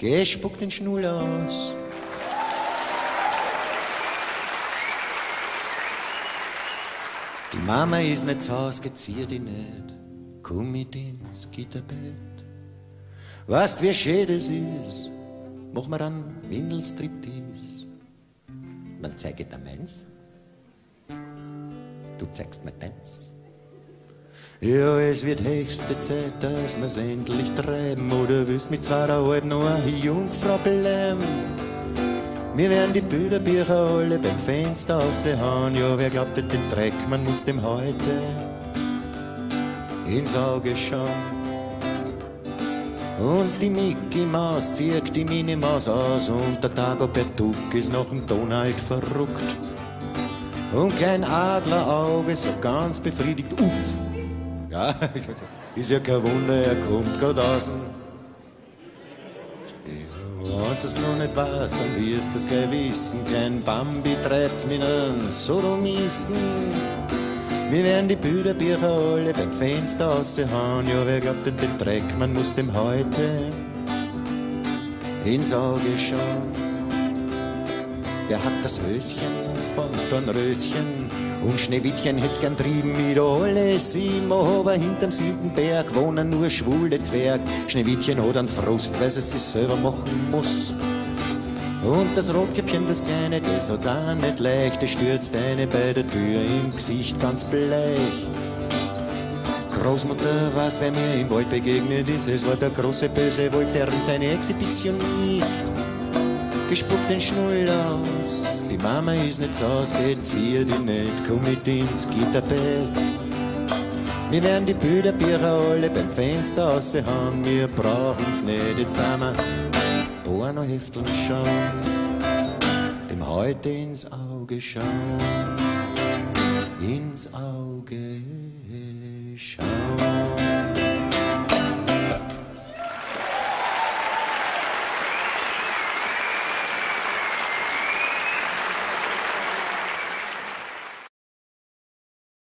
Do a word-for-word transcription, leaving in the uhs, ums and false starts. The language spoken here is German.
Geh, spuck den Schnull aus. Die Mama ist nicht zu Haus, gezieh dich nicht. Komm mit ins Gitterbett. Weißt, wie schön das ist? Mach mir einen Windelstriptease. Dann zeig ich dir meins. Du zeigst mir deins. Ja, es wird höchste Zeit, dass wir's endlich treiben. Oder willst mit zweieinhalb noch eine Jungfrau bleiben? Wir werden die Bilderbücher alle beim Fenster raushauen. Ja, wer glaubt den Dreck, man muss dem heute ins Auge schauen. Und die Mickey Maus zieht die Minnie Maus aus. Und der Dagobert Duck ist noch ein Donald verrückt. Und Klein Adlerauge so ganz befriedigt, uff. Ja, ist ja kein Wunder, er kommt grad außen. Wenn du's noch nicht weißt, dann wirst du's gleich wissen. Klein Bambi treibt's mit einem Sodomisten. Wir werden die Bilderbücher alle beim Fenster raushauen. Ja, wer glaubt denn den Dreck, man muss dem heute ins Auge schauen. Wer hat das Höschen von Dornröschen? Und Schneewittchen hätt's gern trieben mit alle sieben, aber hinterm siebten Berg wohnen nur schwule Zwerg. Schneewittchen hat einen Frust, weil sie es sich selber machen muss. Und das Rotkäppchen, das Kleine, das hat's auch nicht leicht. Es stürzt eine bei der Tür im Gesicht ganz bleich. Großmutter weiß, wer mir im Wald begegnet ist. Es war der große böse Wolf, der seine Exhibitionist. Gespuckt den Schnull aus, die Mama ist nicht zu Haus, gezieh dich nicht, komm mit ins Gitterbett. Wir werden die Bilderbücher alle beim Fenster raushauen, wir brauchen's nicht, jetzt haben wir Pornohefteln schauen, dem heute ins Auge schauen, ins Auge schauen.